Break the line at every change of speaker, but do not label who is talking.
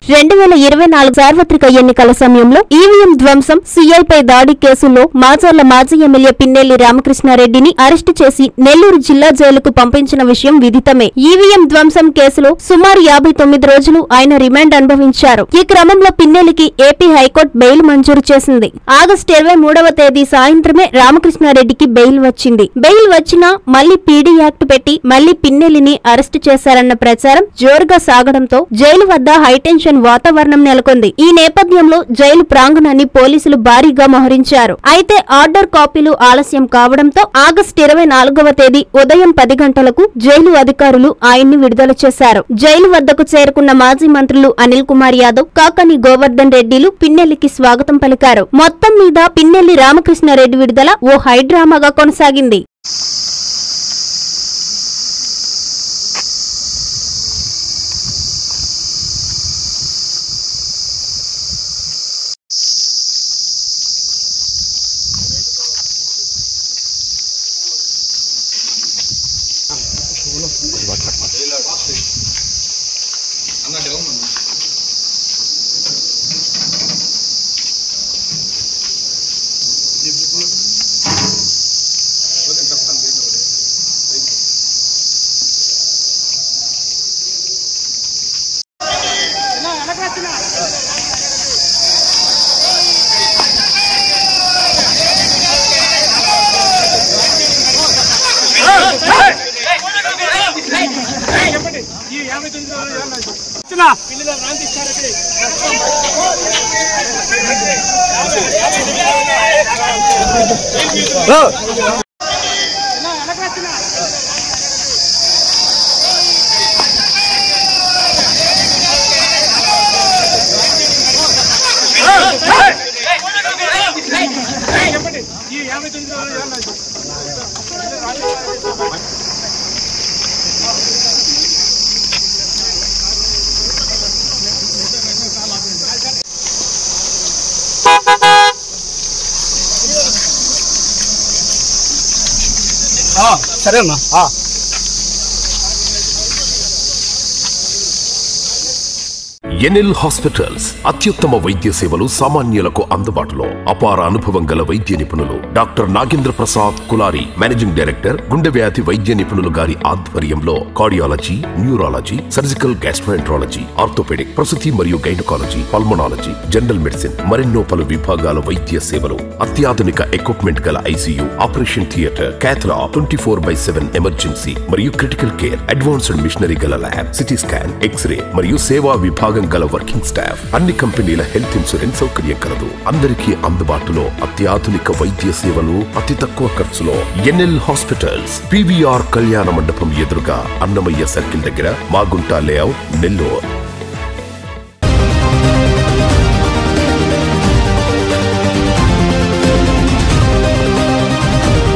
2024 సార్వత్రిక ఎన్నికల సమయంలో ఈవీఎం ధ్వంసం, సీఐపై దాడి కేసుల్లో మాచర్ల మాజీ ఎమ్మెల్యే పిన్నెల్లి రామకృష్ణారెడ్డిని అరెస్టు చేసి నెల్లూరు జిల్లా జైలుకు పంపించిన విషయం విదితమే. ఈవీఎం ధ్వంసం కేసులో సుమారు 59 రోజులు ఆయన రిమాండ్ అనుభవించారు. ఈ క్రమంలో పిన్నెల్లికి ఏపీ హైకోర్టు బెయిల్ మంజూరు చేసింది. ఆగస్టు 23వ తేదీ సాయంత్రమే రామకృష్ణారెడ్డికి బెయిల్ వచ్చింది. బెయిల్ వచ్చినా మళ్లీ పీడీ యాక్ట్ పెట్టి మళ్లీ పిన్నెల్లిని అరెస్టు చేశారన్న ప్రచారం జోరుగా సాగడంతో జైలు వద్ద హైటెన్షన్ వాతావరణం నెలకొంది. ఈ నేపథ్యంలో జైలు ప్రాంగణాన్ని పోలీసులు భారీగా మోహరించారు. అయితే ఆర్డర్ కాపీలు ఆలస్యం కావడంతో ఆగస్టు 24వ తేదీ ఉదయం 10 గంటలకు జైలు అధికారులు ఆయన్ని విడుదల చేశారు. జైలు వద్దకు చేరుకున్న మాజీ మంత్రులు అనిల్ కుమార్ యాదవ్, కాకాని గోవర్ధన్ రెడ్డిలు పిన్నెల్లికి స్వాగతం పలికారు. మొత్తం మీద పిన్నెల్లి రామకృష్ణారెడ్డి విడుదల ఓ హైడ్రామాగా కొనసాగింది.
సరే అన్నా.
ఎన్ఎల్ హాస్పిటల్స్ అత్యుత్తమ వైద్య సేవలు సామాన్యులకు అందుబాటులో. అపార అనుభవం గల వైద్య నిపుణులు doctor Nagendra Prasad Kulari, managing director, గుండె వ్యాధి వైద్య నిపుణులు గారి ఆధ్వర్యంలో cardiology, neurology, surgical gastroenterology, orthopaedic, ప్రసూతి మరియు గైనకాలజీ, పల్మనాలజీ, జనరల్ మెడిసిన్ మరెన్నో పలు విభాగాల వైద్య సేవలు. అత్యాధునిక ఎక్విప్మెంట్ గల ICU, operation theatre, cath lab, 24/7 emergency మరియు క్రిటికల్ కేర్, అడ్వాన్స్డ్ మిషనరీ గల ల్యాబ్, సిటీ స్కాన్, ఎక్స్రే మరియు సేవా విభాగం గల వర్కింగ్ స్టాఫ్. అన్ని కంపెనీల హెల్త్ ఇన్సూరెన్స్ సౌకర్యం కలదు. అందరికీ అందుబాటులో అత్యాధునిక వైద్య సేవలు అతి తక్కువ ఖర్చులో. ఎన్ఎల్ హాస్పిటల్స్, పీవీఆర్ కళ్యాణ మండపం ఎదురుగా, అన్నమయ్య సర్కిల్ దగ్గర, మాగుంట లేఅవుట్, నెల్లూరు.